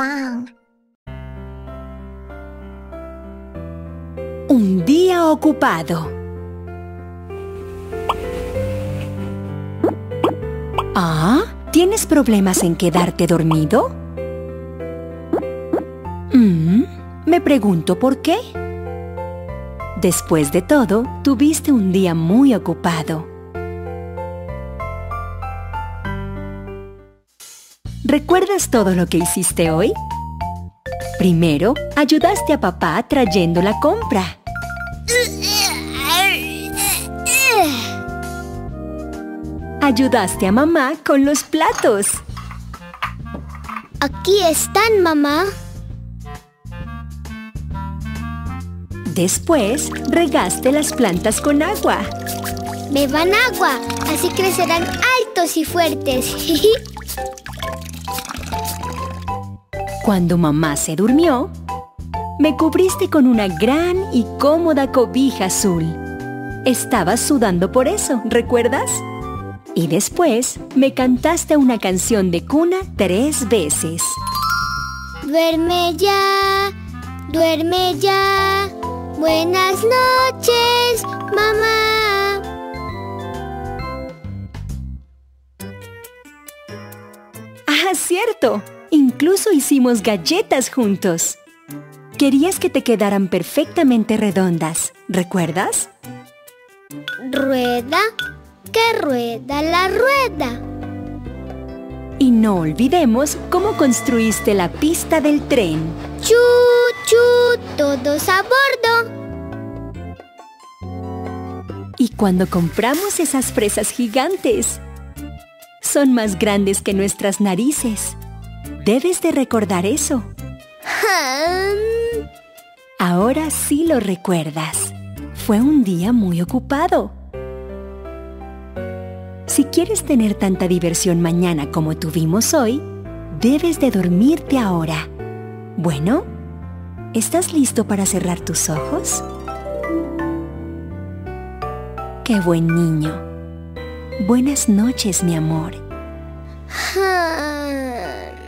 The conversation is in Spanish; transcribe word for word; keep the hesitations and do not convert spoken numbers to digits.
papá. Un día ocupado. ¿Ah? ¿Tienes problemas en quedarte dormido? Mm, me pregunto por qué. Después de todo, tuviste un día muy ocupado. ¿Recuerdas todo lo que hiciste hoy? Primero, ayudaste a papá trayendo la compra. Ayudaste a mamá con los platos. Aquí están, mamá. Después, regaste las plantas con agua. Beban agua, así crecerán altos y fuertes. Cuando mamá se durmió, me cubriste con una gran y cómoda cobija azul. Estabas sudando por eso, ¿recuerdas? Y después me cantaste una canción de cuna tres veces. Duerme ya, duerme ya. Buenas noches, mamá. ¡Ah, cierto! Incluso hicimos galletas juntos. Querías que te quedaran perfectamente redondas, ¿recuerdas? Rueda, que rueda la rueda. Y no olvidemos cómo construiste la pista del tren. ¡Chu, chu! ¡Todos a bordo! Y cuando compramos esas fresas gigantes, son más grandes que nuestras narices. Debes de recordar eso. Ahora sí lo recuerdas. Fue un día muy ocupado. Si quieres tener tanta diversión mañana como tuvimos hoy, debes de dormirte ahora. Bueno, ¿estás listo para cerrar tus ojos? ¡Qué buen niño! Buenas noches, mi amor.